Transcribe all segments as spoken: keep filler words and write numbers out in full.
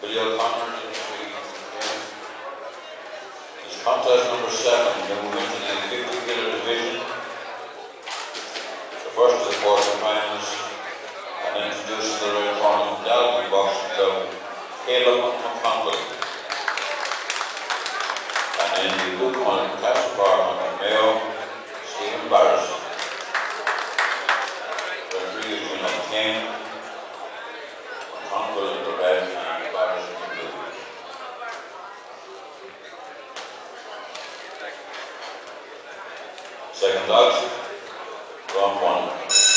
Billy O'Connor in the three. It's contest number seven, then we went to the fifty kilo division. The first of the quarterfinals, and introducing the red corner from Dalby Boxing Club, Caleb McConville. And in the blue corner from Castle Park from Mayo, Stephen Barris. Referee is number ten, McConville in the red and Barris in the blue. Second bout, round one.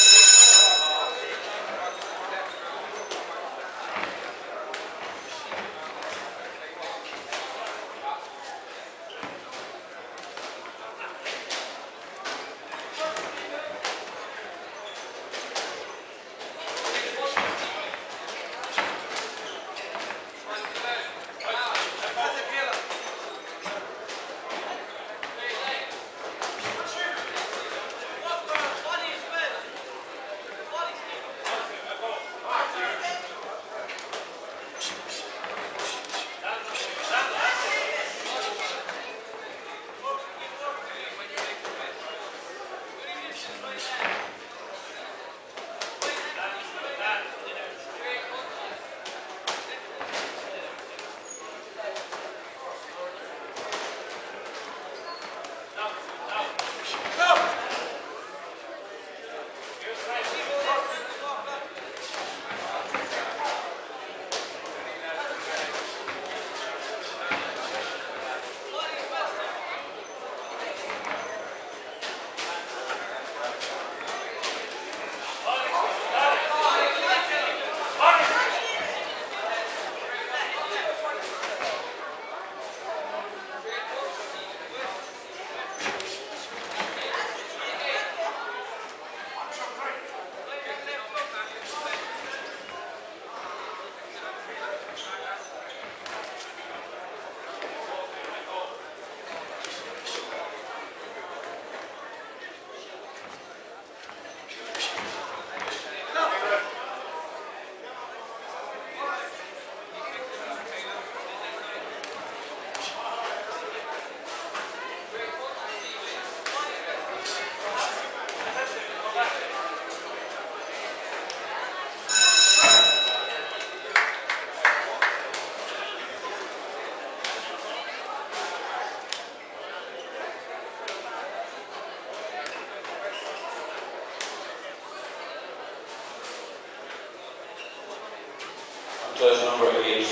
Contest number eight,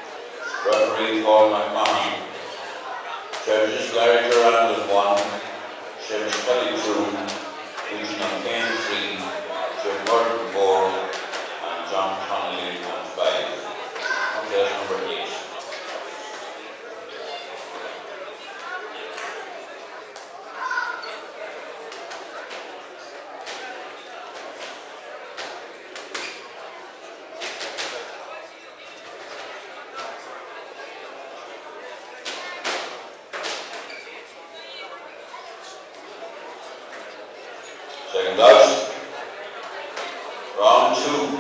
referee Paul McMahon. Judges Larry Durand is one, Seamus Kelly two, Eugene O'Kane three, Jim Burton four, and John Connolly and five. Contest number eight. Second bout, round two.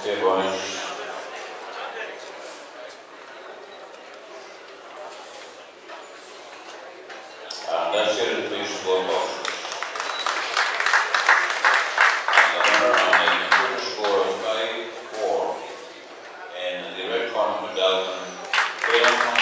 Okay, boys. And let's get it, please, score boxes. And the winner on the computer score of five four in the red corner medallion,